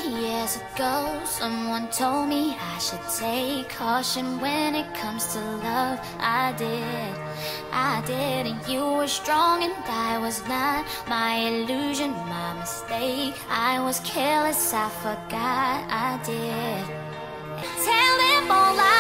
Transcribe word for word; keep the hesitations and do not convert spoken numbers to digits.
years ago, someone told me I should take caution when it comes to love. I did, I did, and you were strong and I was not. My illusion, my mistake. I was careless, I forgot I did. Tell them all I